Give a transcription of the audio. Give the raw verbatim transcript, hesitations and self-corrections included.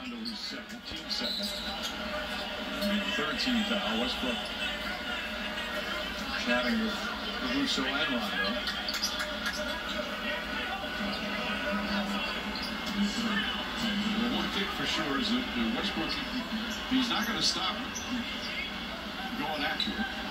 Rondo, who's second, team second. And third team foul. Westbrook chatting with Caruso and Rondo. Well, one thing for sure is that Westbrook, he's not going to stop going after it.